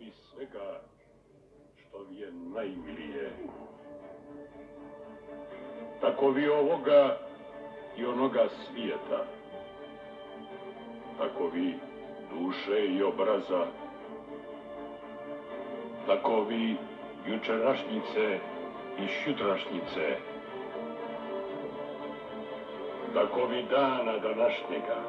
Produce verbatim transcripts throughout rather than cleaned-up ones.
i svega što vi je najmilije. Tako vi ovoga i onoga svijeta. Tako vi duše i obraza. Tako vi jučerašnjice i šutrašnjice. Tako vi dana današnjega.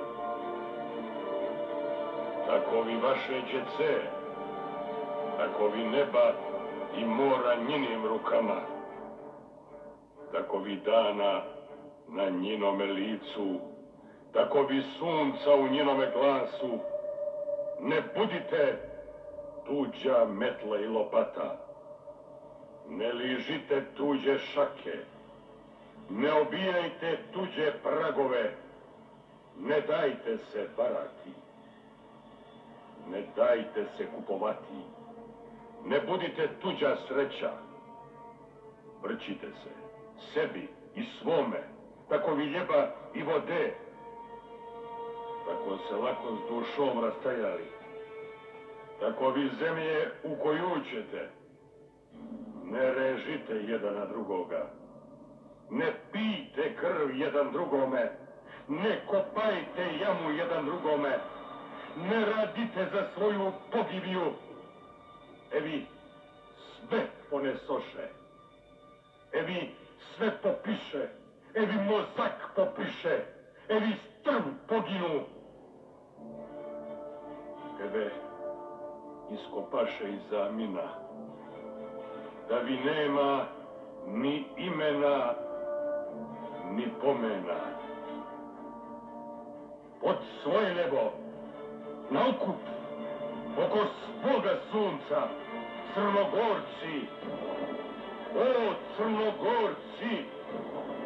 Tako vi vaše djece. Tako vi neba i mora njenim rukama. Tako vi dana na njenome licu. Tako vi sunca u njenome glasu. Ne budite tuđa metla i lopata. Ne ližite tuđe šake. Ne obijajte tuđe pragove. Ne dajte se varati. Ne dajte se kupovati. Ne budite tuđa sreća. Vrčite se, sebi i svome, tako vi ljeba i vode. Tako se lako s dušom rastajali. Tako vi zemlje u koju ćete. Ne režite jedan na drugoga. Ne pijte krv jedan drugome. Ne kopajte jamu jedan drugome. Ne radite za svoju pogibiju. Evi sve ponesoše. Evi sve popiše. Evi mozak popiše. Evi strv poginu. Tebe iskopaše iz zamina. Da vi nema ni imena, ni pomena. Pod svoje nebo, na okup, oko svoga sunca, Crnogorci, o Crnogorci,